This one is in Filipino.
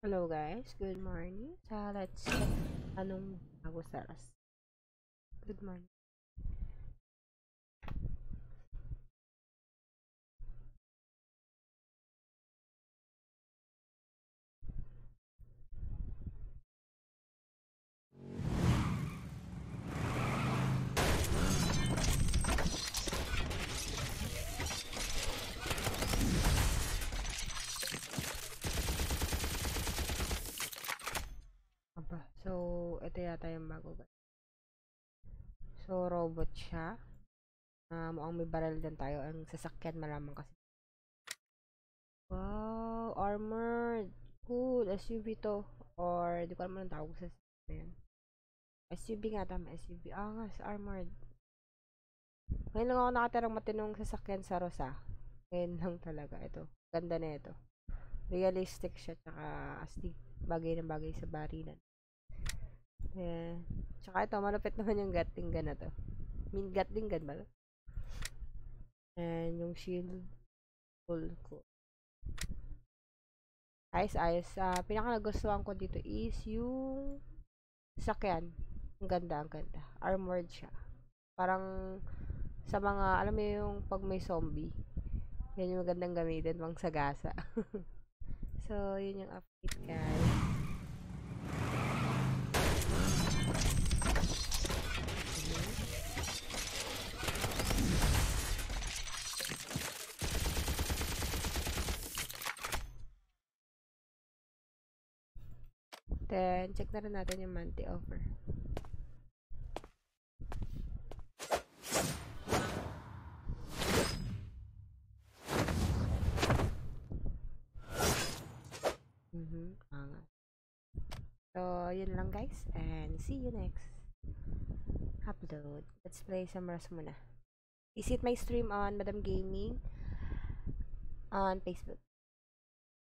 Hello guys, good morning. Let's check anong bago sa oras. Good morning. So, ito yata yung bago guys. So, robot siya. Mukhang may barrel din tayo. Ang sasakyan malamang kasi. Wow, armored. Cool, SUV to. Or, di ko alam anong tawag sa sasakyan na yan. SUV nga, tama, SUV. Nga, armored. Ngayon lang ako nakatirang matinong sasakyan sa Rosa. Ngayon lang talaga. Ito, ganda na ito. Realistic siya, tsaka astig. Bagay na bagay sa barilan. Yeah. Tsaka ito, malupit naman yung Gatling gun na to. I mean, Gatling gun ba? And yung shield, full ko. Ayos, ayos. Pinaka nagustuhan ko dito is yung sakyan. Ang ganda, ang ganda. Armored siya. Parang sa mga, alam mo yung pag may zombie. Yan yung magandang gamitin pang sagasa. So, yun yung update, guys. Then, check na rin natin yung monthly offer. Angat. So, yun lang guys. And see you next upload. Let's play some Rust muna. Visit my stream on Madam Gaming on Facebook.